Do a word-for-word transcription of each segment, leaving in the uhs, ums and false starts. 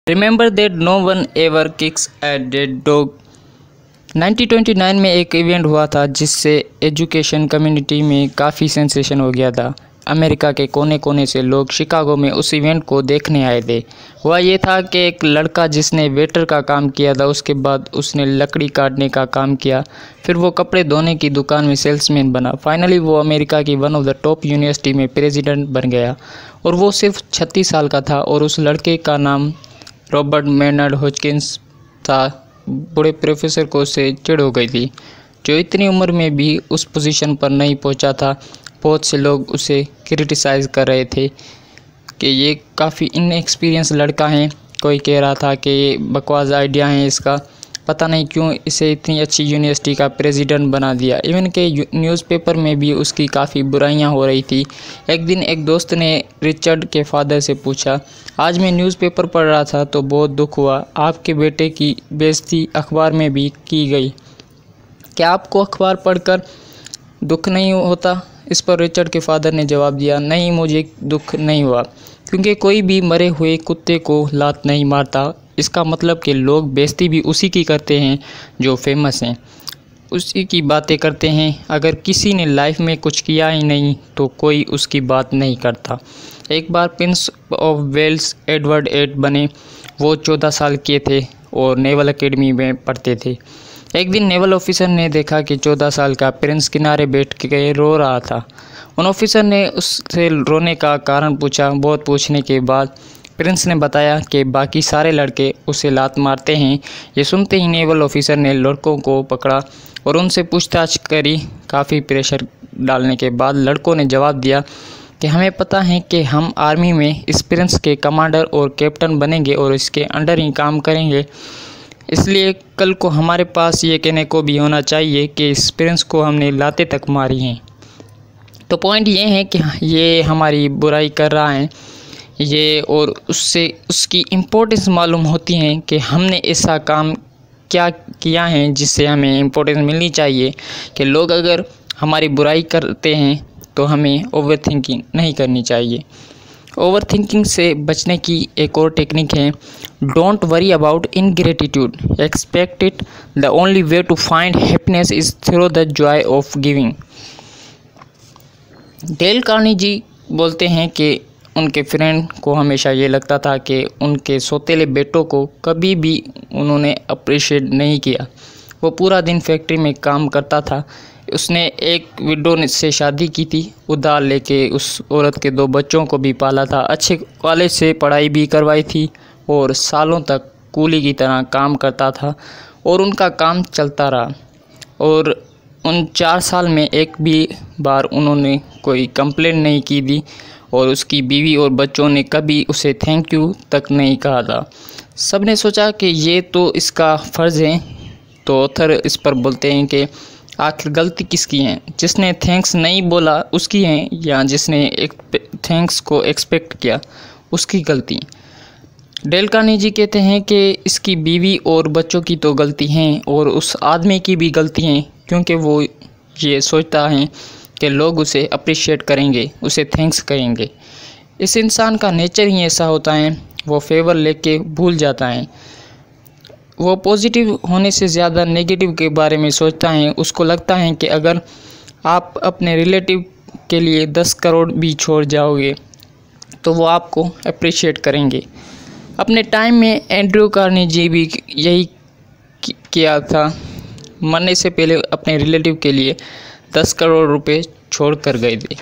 Remember that no one ever kicks at dead dog. Nineteen twenty nine में एक event हुआ था जिससे एजुकेशन कम्युनिटी में काफ़ी सेंसेशन हो गया था। अमेरिका के कोने कोने से लोग शिकागो में उस इवेंट को देखने आए थे। हुआ ये था कि एक लड़का जिसने वेटर का काम किया था, उसके बाद उसने लकड़ी काटने का काम किया, फिर वो कपड़े धोने की दुकान में सेल्समैन बना। फाइनली वो अमेरिका की one of the top university में प्रेसिडेंट बन गया और वो सिर्फ छत्तीस साल का था और उस लड़के का नाम रॉबर्ट मेनर्ड हॉजकिंस था। बड़े प्रोफेसर को उससे चिढ़ हो गई थी, जो इतनी उम्र में भी उस पोजीशन पर नहीं पहुंचा था। बहुत से लोग उसे क्रिटिसाइज़ कर रहे थे कि ये काफ़ी इनएक्सपीरियंस लड़का है। कोई कह रहा था कि ये बकवास आइडिया है इसका, पता नहीं क्यों इसे इतनी अच्छी यूनिवर्सिटी का प्रेसिडेंट बना दिया। इवन के न्यूज़पेपर में भी उसकी काफ़ी बुराइयां हो रही थी। एक दिन एक दोस्त ने रिचर्ड के फादर से पूछा, आज मैं न्यूज़पेपर पढ़ रहा था तो बहुत दुख हुआ, आपके बेटे की बेइज्जती अखबार में भी की गई। क्या आपको अखबार पढ़कर दुख नहीं होता? इस पर रिचर्ड के फादर ने जवाब दिया, नहीं, मुझे दुख नहीं हुआ, क्योंकि कोई भी मरे हुए कुत्ते को लात नहीं मारता। इसका मतलब कि लोग बेइज्जती भी उसी की करते हैं जो फेमस हैं, उसी की बातें करते हैं। अगर किसी ने लाइफ में कुछ किया ही नहीं तो कोई उसकी बात नहीं करता। एक बार Prince of Wales Edward eight बने। वो चौदह साल के थे और नेवल एकेडमी में पढ़ते थे। एक दिन नेवल ऑफिसर ने देखा कि चौदह साल का प्रिंस किनारे बैठ के रो रहा था। उन ऑफिसर ने उससे रोने का कारण पूछा। बहुत पूछने के बाद प्रिंस ने बताया कि बाकी सारे लड़के उसे लात मारते हैं। ये सुनते ही नेवल ऑफिसर ने लड़कों को पकड़ा और उनसे पूछताछ करी। काफ़ी प्रेशर डालने के बाद लड़कों ने जवाब दिया कि हमें पता है कि हम आर्मी में इस प्रिंस के कमांडर और कैप्टन बनेंगे और इसके अंडर ही काम करेंगे, इसलिए कल को हमारे पास ये कहने को भी होना चाहिए कि इस प्रिंस को हमने लाते तक मारी हैं। तो पॉइंट ये है कि ये हमारी बुराई कर रहा है ये, और उससे उसकी इम्पोर्टेंस मालूम होती है कि हमने ऐसा काम क्या किया है जिससे हमें इम्पोर्टेंस मिलनी चाहिए। कि लोग अगर हमारी बुराई करते हैं तो हमें ओवर थिंकिंग नहीं करनी चाहिए। ओवर थिंकिंग से बचने की एक और टेक्निक है, don't worry about ingratitude, expect it. The only way to find happiness is through the joy of giving. Dale Carnegie बोलते हैं कि उनके फ्रेंड को हमेशा ये लगता था कि उनके सौतेले बेटों को कभी भी उन्होंने अप्रिशिएट नहीं किया। वो पूरा दिन फैक्ट्री में काम करता था। उसने एक विडो से शादी की थी, उधार लेके उस औरत के दो बच्चों को भी पाला था, अच्छे कॉलेज से पढ़ाई भी करवाई थी और सालों तक कूली की तरह काम करता था और उनका काम चलता रहा। और उन चार साल में एक भी बार उन्होंने कोई कंप्लेंट नहीं की थी और उसकी बीवी और बच्चों ने कभी उसे थैंक यू तक नहीं कहा था। सब ने सोचा कि ये तो इसका फ़र्ज़ है। तो ऑथर इस पर बोलते हैं कि आखिर गलती किसकी है, जिसने थैंक्स नहीं बोला उसकी है या जिसने एक थैंक्स को एक्सपेक्ट किया उसकी गलती। डेल कार्नेगी कहते हैं कि इसकी बीवी और बच्चों की तो गलती है और उस आदमी की भी गलती है, क्योंकि वो ये सोचता है कि लोग उसे अप्रिशिएट करेंगे, उसे थैंक्स कहेंगे। इस इंसान का नेचर ही ऐसा होता है, वो फेवर लेके भूल जाता है। वो पॉजिटिव होने से ज़्यादा नेगेटिव के बारे में सोचता है। उसको लगता है कि अगर आप अपने रिलेटिव के लिए दस करोड़ भी छोड़ जाओगे तो वो आपको अप्रिशिएट करेंगे। अपने टाइम में एंड्रयू कार्नेगी भी यही किया था, मरने से पहले अपने रिलेटिव के लिए दस करोड़ रुपए छोड़ कर गए थे।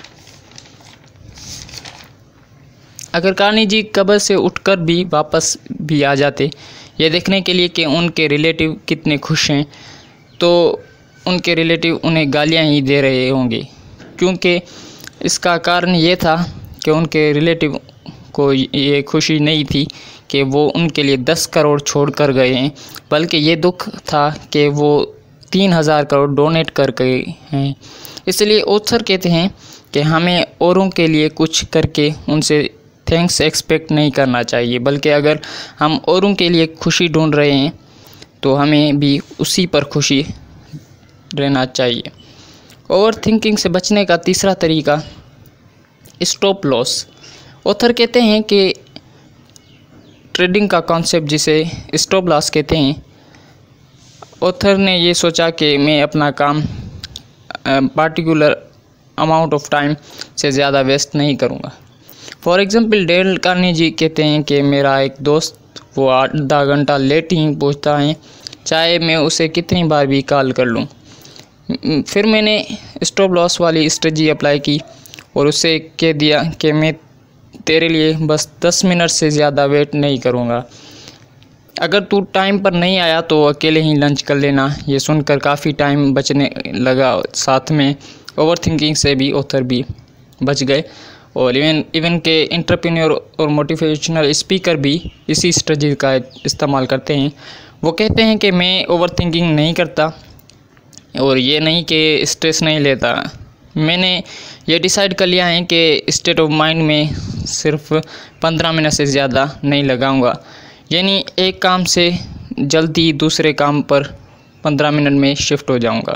अगर कार्नेगी कब्र से उठकर भी वापस भी आ जाते ये देखने के लिए कि उनके रिलेटिव कितने खुश हैं, तो उनके रिलेटिव उन्हें गालियां ही दे रहे होंगे, क्योंकि इसका कारण ये था कि उनके रिलेटिव को ये खुशी नहीं थी कि वो उनके लिए दस करोड़ छोड़ कर गए हैं, बल्कि ये दुख था कि वो तीन हज़ार करोड़ डोनेट कर गए हैं। इसलिए ऑथर कहते हैं कि हमें औरों के लिए कुछ करके उनसे थैंक्स एक्सपेक्ट नहीं करना चाहिए, बल्कि अगर हम औरों के लिए खुशी ढूंढ रहे हैं तो हमें भी उसी पर खुशी रहना चाहिए। ओवर थिंकिंग से बचने का तीसरा तरीका, स्टॉप लॉस। ऑथर कहते हैं कि ट्रेडिंग का कॉन्सेप्ट जिसे स्टॉप लॉस कहते हैं, ऑथर ने ये सोचा कि मैं अपना काम पार्टिकुलर अमाउंट ऑफ टाइम से ज़्यादा वेस्ट नहीं करूँगा। फॉर एग्ज़ाम्पल डेल कार्नेगी कहते हैं कि मेरा एक दोस्त वो आधा घंटा लेट ही पहुँचता है, चाहे मैं उसे कितनी बार भी कॉल कर लूँ। फिर मैंने स्टॉप लॉस वाली स्ट्रेटजी अप्लाई की और उसे कह दिया कि मैं तेरे लिए बस दस मिनट से ज़्यादा वेट नहीं करूँगा, अगर तू टाइम पर नहीं आया तो अकेले ही लंच कर लेना। ये सुनकर काफ़ी टाइम बचने लगा, साथ में ओवर थिंकिंग से भी ऑथर भी बच गए। और इवन इवन के एंटरप्रेन्योर और मोटिवेशनल स्पीकर भी इसी स्ट्रेटजी का इस्तेमाल करते हैं। वो कहते हैं कि मैं ओवर थिंकिंग नहीं करता और ये नहीं कि स्ट्रेस नहीं लेता, मैंने ये डिसाइड कर लिया है कि स्टेट ऑफ माइंड में सिर्फ पंद्रह मिनट से ज़्यादा नहीं लगाऊंगा, यानी एक काम से जल्दी दूसरे काम पर पंद्रह मिनट में शिफ्ट हो जाऊंगा,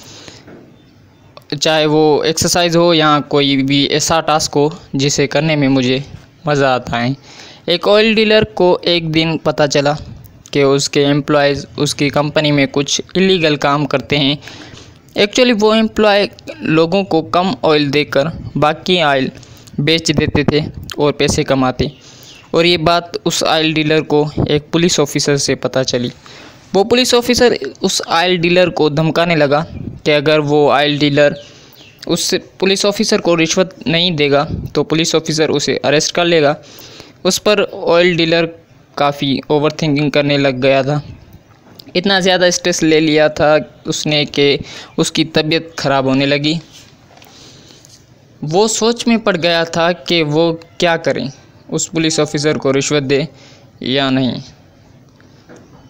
चाहे वो एक्सरसाइज हो या कोई भी ऐसा टास्क हो जिसे करने में मुझे मज़ा आता है। एक ऑयल डीलर को एक दिन पता चला कि उसके एम्प्लॉयज़ उसकी कंपनी में कुछ इलीगल काम करते हैं। एक्चुअली वो एम्प्लॉय लोगों को कम ऑयल देकर बाकी ऑयल बेच देते थे और पैसे कमाते, और ये बात उस ऑयल डीलर को एक पुलिस ऑफिसर से पता चली। वो पुलिस ऑफिसर उस ऑयल डीलर को धमकाने लगा कि अगर वो ऑयल डीलर उस पुलिस ऑफिसर को रिश्वत नहीं देगा तो पुलिस ऑफिसर उसे अरेस्ट कर लेगा। उस पर ऑयल डीलर काफ़ी ओवर थिंकिंग करने लग गया था, इतना ज़्यादा स्ट्रेस ले लिया था उसने कि उसकी तबीयत ख़राब होने लगी। वो सोच में पड़ गया था कि वो क्या करें, उस पुलिस ऑफिसर को रिश्वत दे या नहीं।